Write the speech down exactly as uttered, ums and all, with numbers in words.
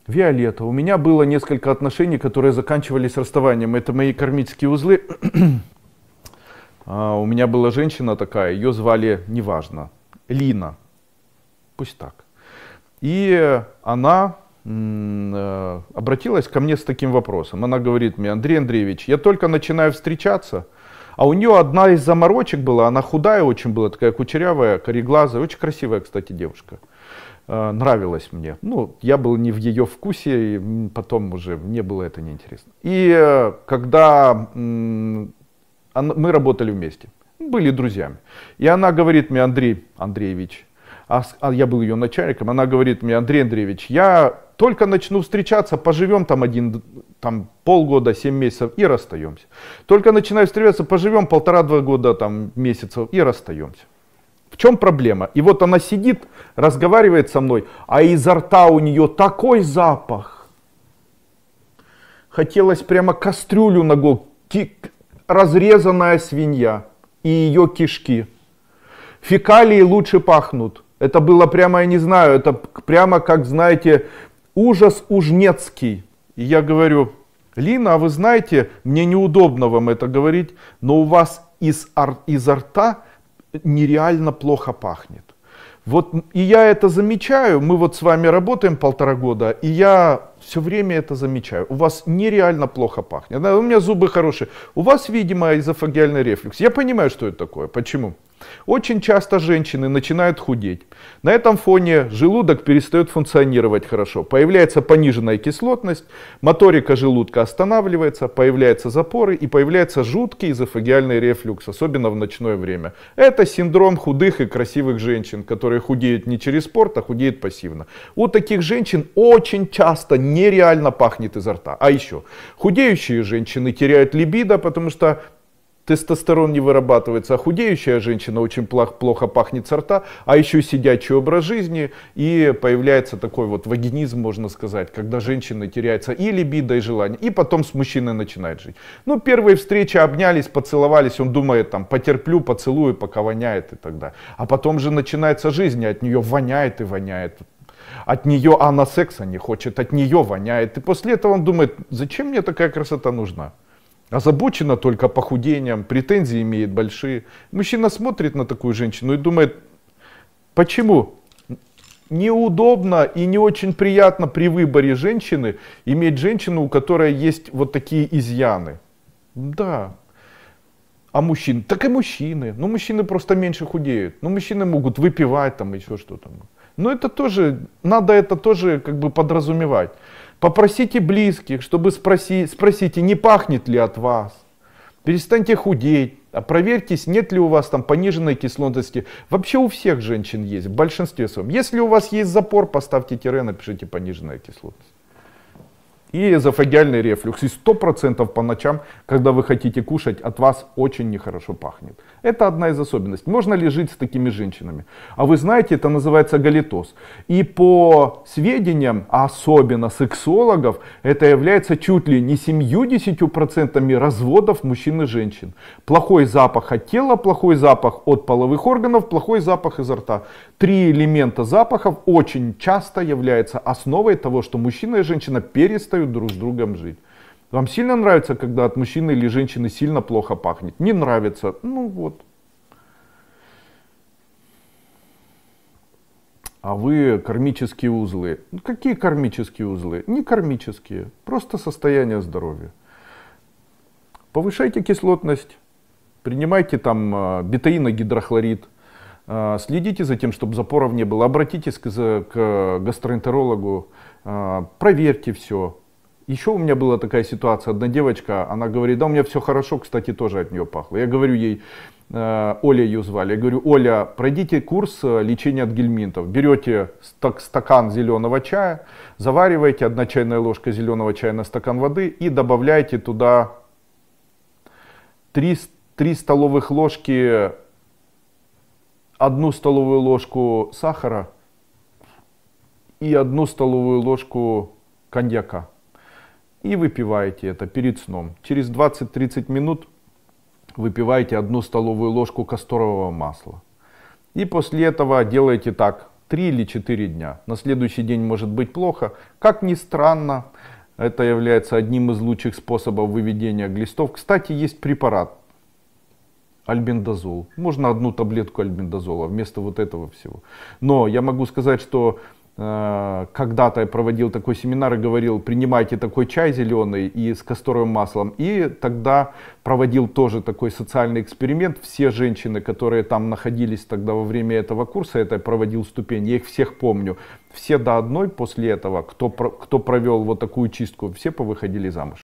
Виолетта, у меня было несколько отношений, которые заканчивались расставанием. Это мои кармические узлы. А, у меня была женщина такая, ее звали, неважно, Лина. Пусть так. И она м, э, обратилась ко мне с таким вопросом. Она говорит мне: Андрей Андреевич, я только начинаю встречаться, а у нее одна из заморочек была, она худая очень была, такая кучерявая, кореглазая, очень красивая, кстати, девушка. Э, нравилась мне. Ну, я был не в ее вкусе, и потом уже мне было это неинтересно. И э, когда м, она, мы работали вместе, были друзьями, и она говорит мне: Андрей Андреевич, а, а я был ее начальником, она говорит мне: Андрей Андреевич, я только начну встречаться, поживем там один, там полгода, семь месяцев и расстаемся. Только начинаю встречаться, поживем полтора-два года, там месяцев и расстаемся. В чем проблема? И вот она сидит, разговаривает со мной, а изо рта у нее такой запах. Хотелось прямо кастрюлю на голову, разрезанная свинья и ее кишки. Фекалии лучше пахнут. Это было прямо, я не знаю, это прямо как, знаете, ужас ужнецкий. И я говорю: Лина, а вы знаете, мне неудобно вам это говорить, но у вас из, изо рта нереально плохо пахнет. Вот и я это замечаю, мы вот с вами работаем полтора года, и я все время это замечаю. У вас нереально плохо пахнет. У меня зубы хорошие. У вас, видимо, эзофагеальный рефлюкс. Я понимаю, что это такое. Почему? Очень часто женщины начинают худеть. На этом фоне желудок перестает функционировать хорошо. Появляется пониженная кислотность, моторика желудка останавливается, появляются запоры и появляется жуткий эзофагеальный рефлюкс, особенно в ночное время. Это синдром худых и красивых женщин, которые худеют не через спорт, а худеют пассивно. У таких женщин очень часто нереально пахнет изо рта. А еще худеющие женщины теряют либидо, потому что тестостерон не вырабатывается, а худеющая женщина очень плохо пахнет со рта, а еще сидячий образ жизни, и появляется такой вот вагинизм, можно сказать, когда женщина теряется и либидо, и желание, и потом с мужчиной начинает жить. Ну, первые встречи, обнялись, поцеловались, он думает, там, потерплю, поцелую, пока воняет и так далее. А потом же начинается жизнь, и от нее воняет и воняет. От нее она секса не хочет, от нее воняет. И после этого он думает: зачем мне такая красота нужна? Озабочена только похудением, претензии имеет большие. Мужчина смотрит на такую женщину и думает: почему? Неудобно и не очень приятно при выборе женщины иметь женщину, у которой есть вот такие изъяны. Да. А мужчин? Так и мужчины. Ну, мужчины просто меньше худеют. Ну, мужчины могут выпивать там, еще что-то. Но это тоже, надо это тоже как бы подразумевать. Попросите близких, чтобы спросить, спросите, не пахнет ли от вас. Перестаньте худеть. А проверьтесь, нет ли у вас там пониженной кислотности. Вообще у всех женщин есть, в большинстве своем. Если у вас есть запор, поставьте тире, напишите пониженная кислотность. И эзофагеальный рефлюкс. И сто процентов по ночам, когда вы хотите кушать, от вас очень нехорошо пахнет. Это одна из особенностей. Можно ли жить с такими женщинами? А вы знаете, это называется галитоз. И по сведениям, а особенно сексологов, это является чуть ли не семьюдесятью процентами разводов мужчин и женщин. Плохой запах от тела, плохой запах от половых органов, плохой запах изо рта. Три элемента запахов очень часто являются основой того, что мужчина и женщина перестают друг с другом жить. Вам сильно нравится, когда от мужчины или женщины сильно плохо пахнет? Не нравится? Ну вот. А вы кармические узлы. Ну, какие кармические узлы? Не кармические, просто состояние здоровья. Повышайте кислотность, принимайте там бетаиногидрохлорид, следите за тем, чтобы запоров не было, обратитесь к, к гастроэнтерологу, проверьте все. Еще у меня была такая ситуация, одна девочка, она говорит: да, у меня все хорошо, кстати, тоже от нее пахло. Я говорю ей, Оля ее звали, я говорю: Оля, пройдите курс лечения от гельминтов. Берете стакан зеленого чая, завариваете одна чайная ложка зеленого чая на стакан воды и добавляете туда три столовых ложки, одну столовую ложку сахара и одну столовую ложку коньяка. И выпиваете это перед сном. Через двадцать-тридцать минут выпиваете одну столовую ложку касторового масла. И после этого делаете так. три или четыре дня. На следующий день может быть плохо. Как ни странно, это является одним из лучших способов выведения глистов. Кстати, есть препарат альбендазол. Можно одну таблетку альбендазола вместо вот этого всего. Но я могу сказать, что э, когда-то я проводил такой семинар и говорил, принимайте такой чай зеленый и с касторовым маслом. И тогда проводил тоже такой социальный эксперимент. Все женщины, которые там находились тогда во время этого курса, это я проводил ступень, я их всех помню. Все до одной после этого, кто, кто провел вот такую чистку, все повыходили замуж.